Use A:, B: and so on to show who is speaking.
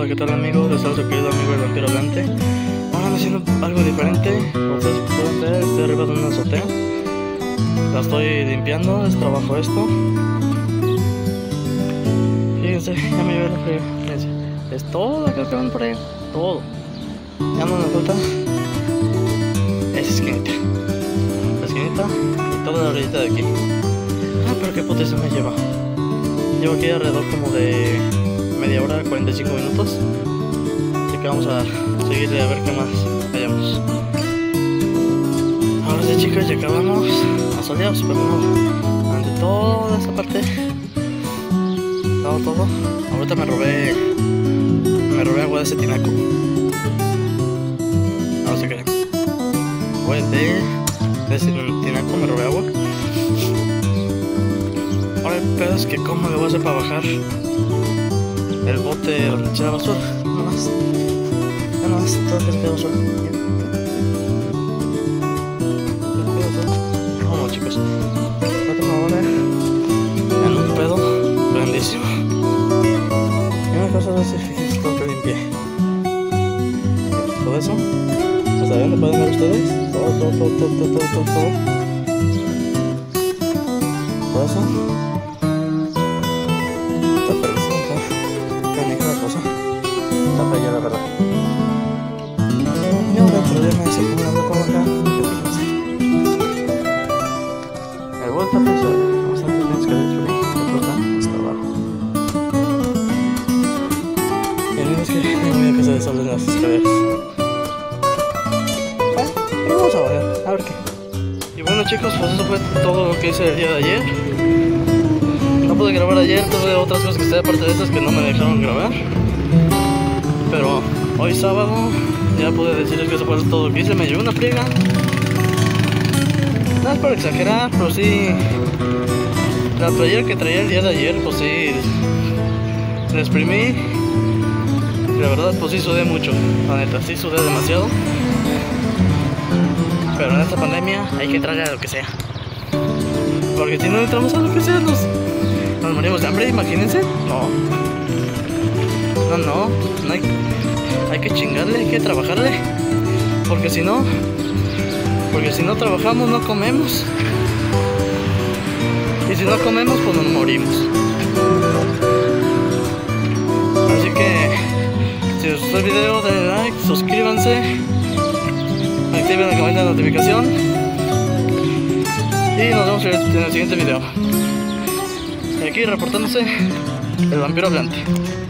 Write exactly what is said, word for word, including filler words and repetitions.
A: Hola, ¿qué tal amigos? Les saludo a su querido amigo el vampiro hablante. Ahora ando haciendo algo diferente. Como ustedes pueden ver, estoy arriba de una azotea. La estoy limpiando, es trabajo esto. Fíjense, ya me llevé la frío. Fíjense, es todo acá que van por ahí. Todo. Ya no me falta esa esquinita. La esquinita y toda la orillita de aquí. Ah, pero qué potencia me lleva. Llevo aquí alrededor como de media hora, cuarenta y cinco minutos. Así que vamos a seguirle a ver qué más hallamos. Ahora sí, chicos, ya acabamos. Asoleados, pero no. Ante toda esta parte. Todo, todo. Ahorita me robé. Me robé agua de ese tinaco. No se creen. Agua de, de ese tinaco me robé agua. Ahora el pedo es que cómo le voy a hacer para bajar el bote donde eché la basura. No más. Ya no más, todo el que basura. Vamos, chicos. Ahorita me voy a ver en un pedo grandísimo. Y una cosa es fíjense todo que limpié. Todo eso. ¿Hasta dónde pueden ver ustedes? Todo, todo, todo, todo, todo, todo, todo. Todo eso. Está para allá, la verdad. Y ahora el problema es que como ando para bajar, el vuelta pues bastante bien escaleras por ahí, hasta abajo. Y el es que no voy a que se desorden las escaleras. Bueno, y vamos a bajar, a ver qué. Y bueno, chicos, pues eso fue todo lo que hice el día de ayer. No pude grabar ayer, tuve otras cosas que estoy aparte de estas que no me dejaron grabar. Pero hoy sábado ya pude decirles que eso fue todo lo que hice. Me llevé una friega. No es por exagerar, pero sí. La playera que traía el día de ayer, pues sí. La exprimí. Y la verdad, pues sí sudé mucho. La neta, sí sudé demasiado. Pero en esta pandemia hay que entrarle a lo que sea. Porque si no entramos a lo que sea, nos, nos morimos de hambre, imagínense. No. No, no, no hay, hay que chingarle, hay que trabajarle. Porque si no, porque si no trabajamos, no comemos. Y si no comemos, pues nos morimos. Así que, si les gustó el video, denle like, suscríbanse, activen la campanita de notificación. Y nos vemos en el siguiente video. Y aquí reportándose el vampiro hablante.